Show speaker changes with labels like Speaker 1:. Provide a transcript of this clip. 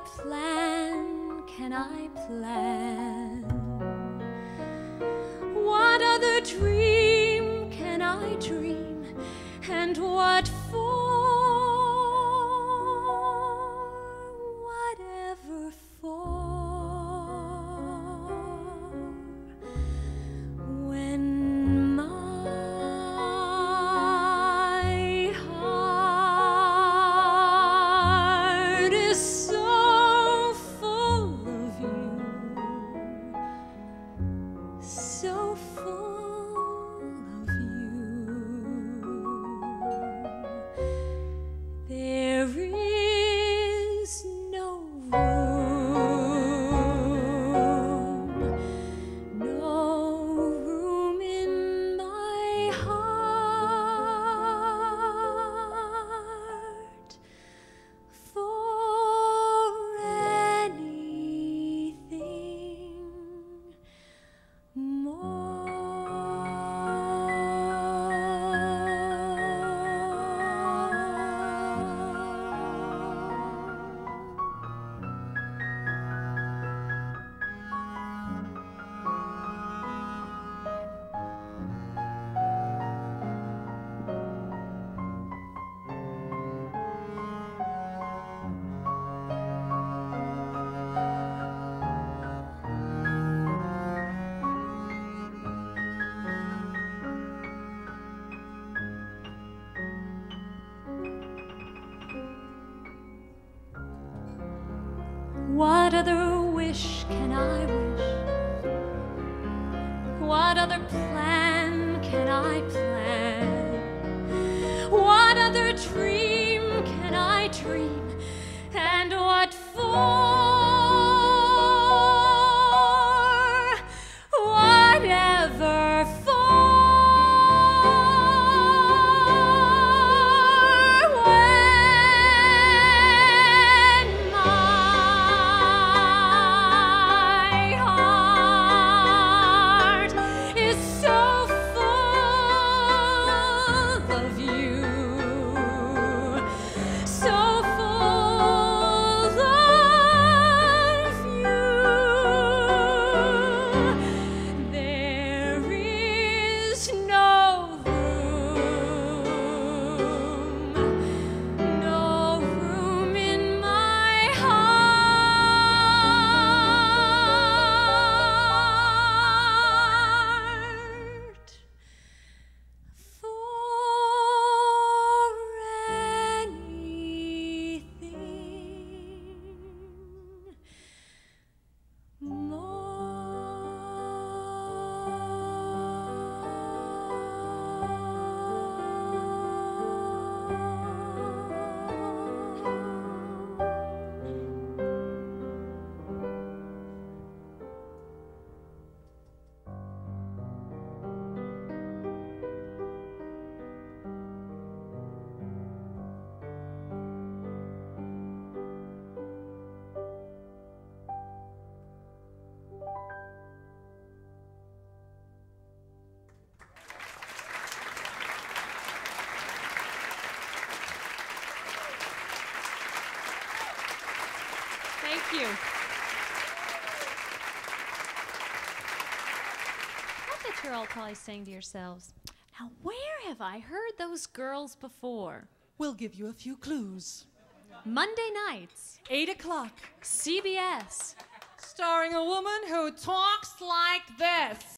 Speaker 1: plan can I plan? What other dream can I dream? And what for? Whatever for? When my heart is so full of you, so full of you, there is no room in my heart for anything more. What other wish can I wish? What other plan can I plan? What other dream can I dream? And what for? Whatever for? Thank you. I bet you're all probably saying to yourselves, now where have I heard those girls before?
Speaker 2: We'll give you a few clues.
Speaker 1: Monday nights,
Speaker 2: 8 o'clock.
Speaker 1: CBS.
Speaker 2: Starring a woman who talks like this.